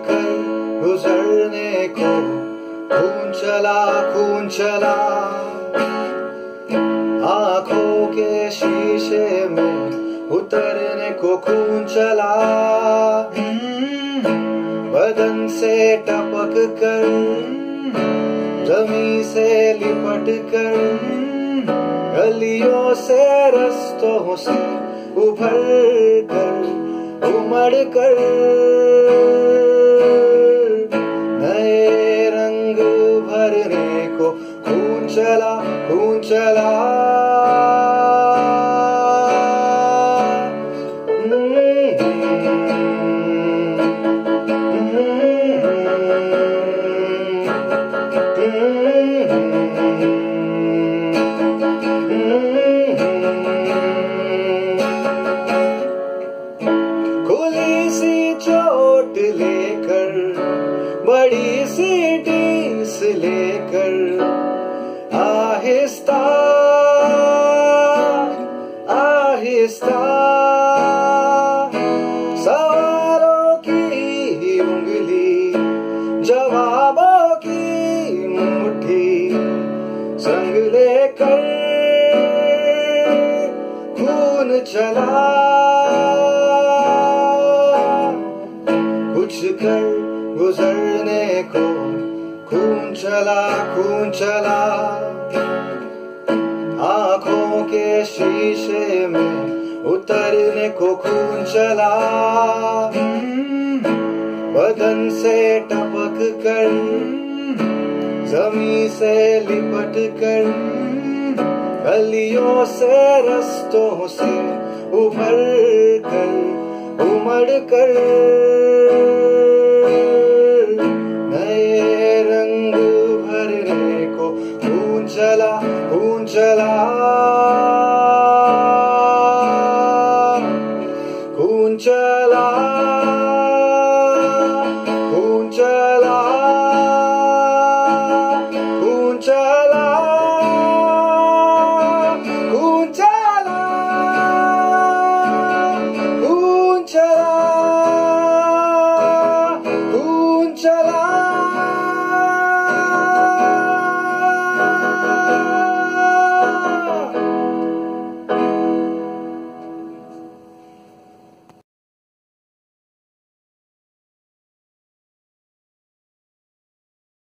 कर गुजरने को खून चला आंखों के शीशे में उतरने को खून चला बदन से टपक कर जमी से लिपट कर गलियों से रस्तों से उभर कर उमड़ कर नए रंग भरने को खून चला खुली सी चोट लेकर बड़ी सी टीस लेकर आहिस्ता आहिस्ता सवालों की उंगली जवाबों की मुट्ठी संग लेकर खून चला कुछ कर गुजरने को खून चला आंखों के शीशे में उतरने को खून चला बदन से टपक कर जमी से लिपट कर गलियों से रस्तों से उभर कर उमड़ कर नए रंग भरने को खून चला